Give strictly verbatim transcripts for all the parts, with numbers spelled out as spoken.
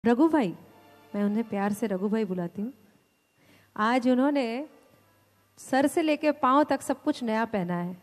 रघु भाई, मैं उन्हें प्यार से रघु भाई बुलाती हूँ। आज उन्होंने सर से लेके पांव तक सब कुछ नया पहना है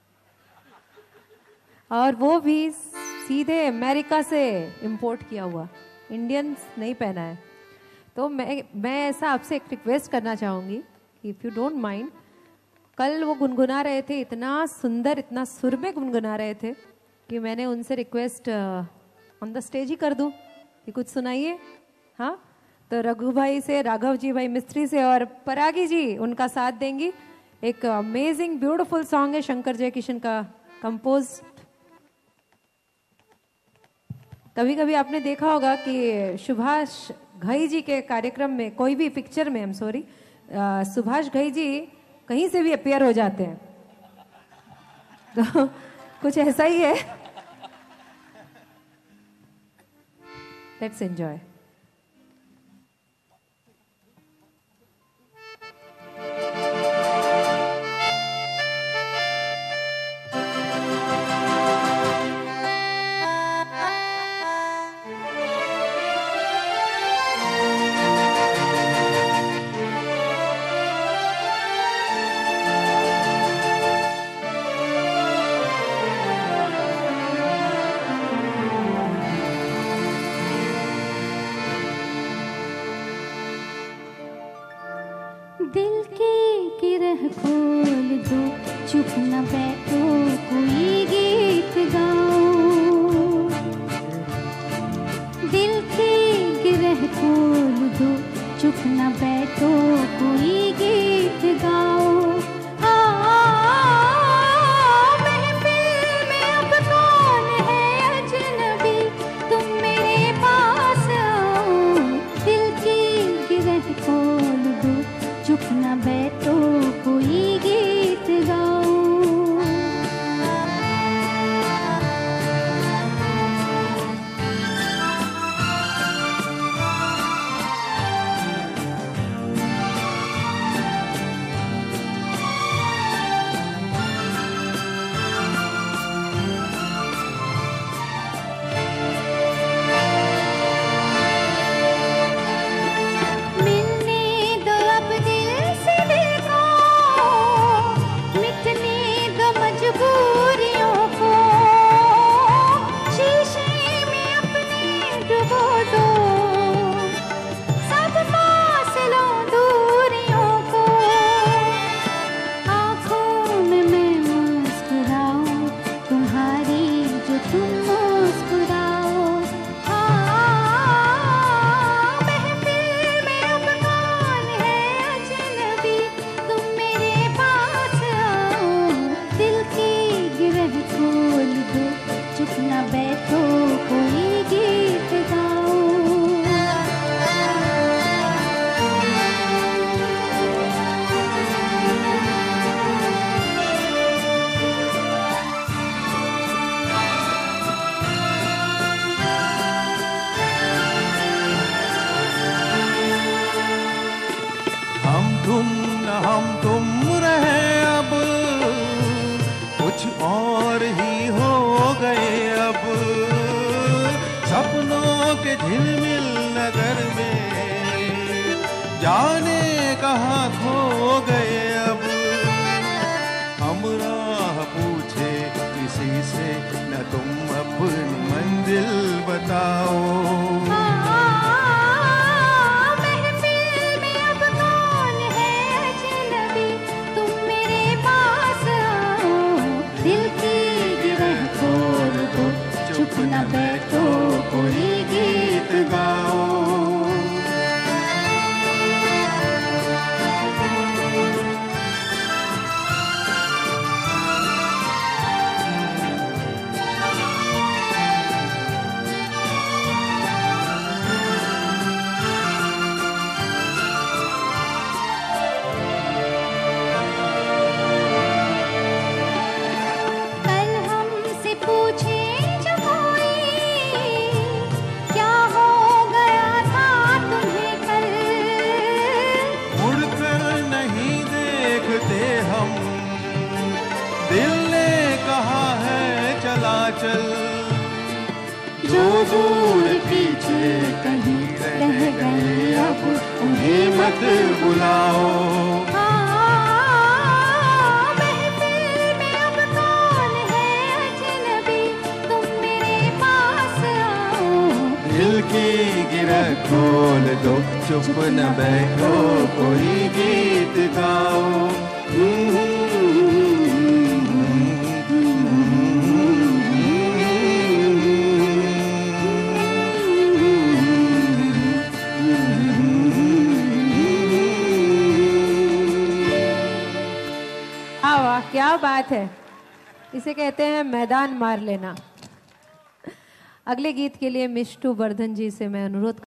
और वो भी सीधे अमेरिका से इंपोर्ट किया हुआ, इंडियंस नहीं पहना है। तो मैं मैं ऐसा आपसे एक रिक्वेस्ट करना चाहूँगी कि इफ़ यू डोंट माइंड, कल वो गुनगुना रहे थे, इतना सुंदर, इतना सुर में गुनगुना रहे थे कि मैंने उनसे रिक्वेस्ट ऑन द स्टेज ही कर दूं कि कुछ सुनाइए। हाँ, तो रघु भाई से, राघव जी भाई मिस्त्री से और परागी जी उनका साथ देंगी। एक अमेजिंग ब्यूटीफुल सॉन्ग है शंकर जयकिशन का कंपोज। कभी कभी आपने देखा होगा कि सुभाष घई जी के कार्यक्रम में, कोई भी पिक्चर में, I am sorry, Subhash Ghai ji कहीं से भी अपियर हो जाते हैं, तो कुछ ऐसा ही है। Let's enjoy. दिल के गिरह खोल दो, चुप न बैठो, कोई गीत गाओ। दिल के गिरह खोल दो, चुप न बैठो, कोई गीत गाओ। महफिल में अब कौन है अजनबी, तुम मेरे पास आओ। दिल की गिरह खोल दो, चुप न बैठो, कोई गीत गाओ। तुम न हम तुम रहे, अब कुछ और ही हो गए। अब सपनों के झिलमिल नगर में जाने कहाँ खो गए। अब हम राह पूछे किसी से, न तुम अपनी मंजिल बताओ। चुप न बैठो, कोई गीत गाओ। कल हमसे पूछे जो कोई, क्या हो गया था तुम्हें कल। मुड़कर नहीं देखते हम, दिल ने कहा है चला चल। जो दूर पीछे कहीं मत बुलाओ। हाँ, महफिल में अब कौन है अजनबी, तुम मेरे पास आओ। दिल की गिरह खोल दो, चुप न बैठो, कोई गीत गाओ। वाह, क्या बात है। इसे कहते हैं मैदान मार लेना। अगले गीत के लिए मिष्टू वर्धन जी से मैं अनुरोध